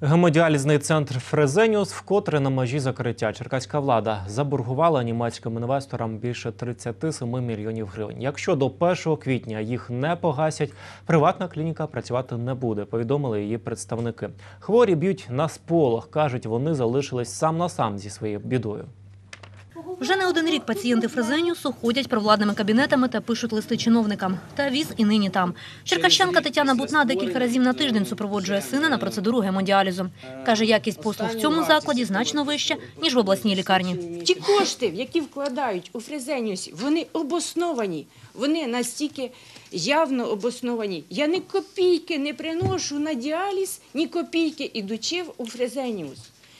Гемодіалізний центр «Фрезеніус» вкотре на межі закриття. Черкаська влада заборгувала німецьким інвесторам більше 37 мільйонів гривень. Якщо до 1 квітня їх не погасять, приватна клініка працювати не буде, повідомили її представники. Хворі б'ють на сполох, кажуть, вони залишились сам на сам зі своєю бідою. Вже не один рік пацієнти «Фрезеніусу» ходять провладними кабінетами та пишуть листи чиновникам. Та віз і нині там. Черкащанка Тетяна Бутна декілька разів на тиждень супроводжує сина на процедуру гемодіалізу. Каже, якість послуг в цьому закладі значно вища, ніж в обласній лікарні. Ті кошти, які вкладають у «Фрезеніусі», вони обосновані. Вони настільки явно обосновані. Я ні копійки не приношу на діаліз, ні копійки ідучи у «Фрезеніус».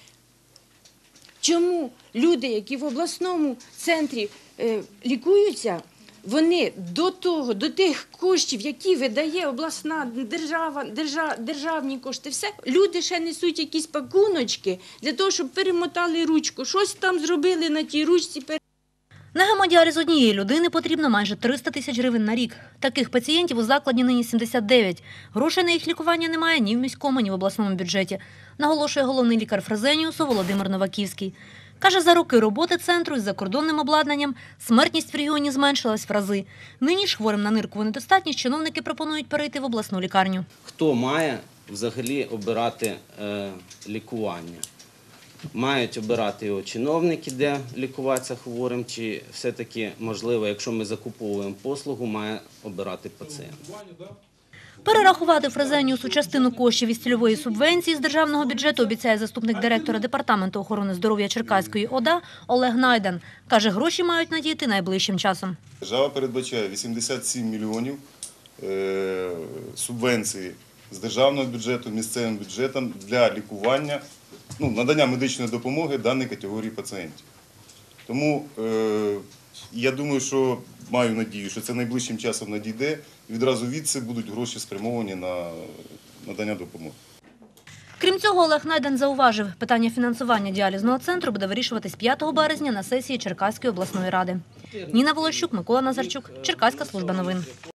Чому люди, які в обласному центрі лікуються, вони до тих коштів, які видає обласна держава, державні кошти, все, люди ще несуть якісь пакуночки для того, щоб перемотали ручку, щось там зробили на тій ручці. На гемодіаліз однієї людини потрібно майже 300 тисяч гривень на рік. Таких пацієнтів у закладі нині 79. Грошей на їх лікування немає ні в міському, ні в обласному бюджеті, наголошує головний лікар «Фрезеніусу» Володимир Новаківський. Каже, за роки роботи центру із закордонним обладнанням смертність в регіоні зменшилась в рази. Нині ж хворим на ниркову недостатність чиновники пропонують перейти в обласну лікарню. Хто має взагалі обирати лікування? Мають обирати його чиновники, де лікуватися хворим, чи все-таки, можливо, якщо ми закуповуємо послугу, має обирати пацієнт? Перерахувати «Фрезеніусу» частину коштів із цільової субвенції з державного бюджету обіцяє заступник директора Департаменту охорони здоров'я Черкаської ОДА Олег Найден. Каже, гроші мають надійти найближчим часом. Держава передбачає 87 мільйонів субвенції з державного бюджету, місцевим бюджетом для лікування, надання медичної допомоги даній категорії пацієнтів. Тому я думаю, що маю надію, що це найближчим часом надійде, і відразу звідси будуть гроші спрямовані на надання допомоги. Крім цього, Олег Найден зауважив, питання фінансування діалізного центру буде вирішуватись 5 березня на сесії Черкаської обласної ради. Ніна Волощук, Микола Назарчук, Черкаська служба новин.